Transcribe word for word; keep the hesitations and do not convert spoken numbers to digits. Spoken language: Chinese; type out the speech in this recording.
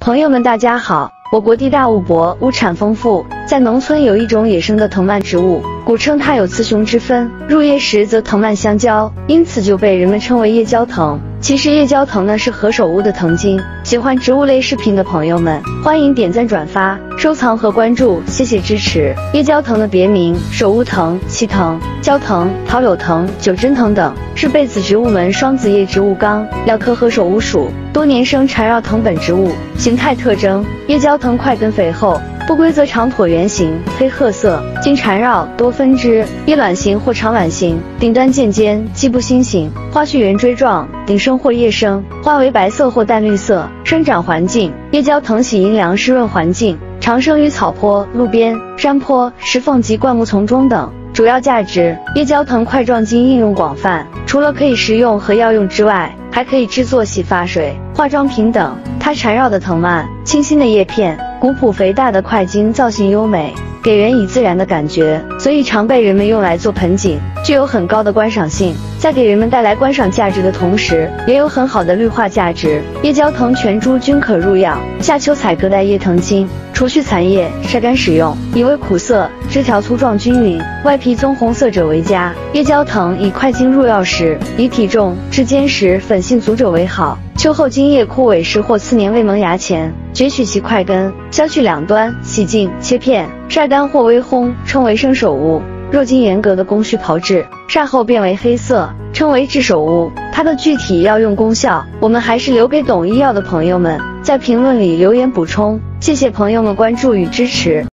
朋友们大家好，我国地大物博，物产丰富，在农村有一种野生的藤蔓植物，古称它有雌雄之分，入叶时则藤蔓相交，因此就被人们称为叶交藤。其实叶交藤呢是何首乌的藤茎，喜欢植物类视频的朋友们，欢迎点赞、转发、收藏和关注，谢谢支持。叶交藤的别名首乌藤、奇藤、焦藤、桃柳藤、九针藤等，是被子植物门双子叶植物纲髎科何首乌属多年生缠绕藤本植物。形态特征：叶交藤块根肥厚，不规则长椭圆形，黑褐色，茎缠绕，多分支，叶卵形或长卵形，顶端渐尖，基部心形，花序圆锥状，顶生或叶生，花为白色或淡绿色。生长环境：叶交藤喜阴凉湿润环境，常生于草坡、路边、山坡、石缝及灌木丛中等。主要价值：叶交藤块状茎应用广泛，除了可以食用和药用之外，还可以制作洗发水、化妆品等。它缠绕的藤蔓，清新的叶片，古朴肥大的块茎造型优美，给人以自然的感觉，所以常被人们用来做盆景，具有很高的观赏性。在给人们带来观赏价值的同时，也有很好的绿化价值。叶交藤全株均可入药，夏秋采各带叶藤茎，除去残叶，晒干使用，以为苦涩，枝条粗壮均匀，外皮棕红色者为佳。叶交藤以块茎入药时，以体重至坚实、粉性足者为好。秋后茎叶枯萎时或次年未萌芽前，攫取其块根，削去两端，洗净，切片，晒干或微烘，称为生首乌。若经严格的工序炮制，晒后变为黑色，称为制首乌。它的具体药用功效，我们还是留给懂医药的朋友们在评论里留言补充。谢谢朋友们关注与支持。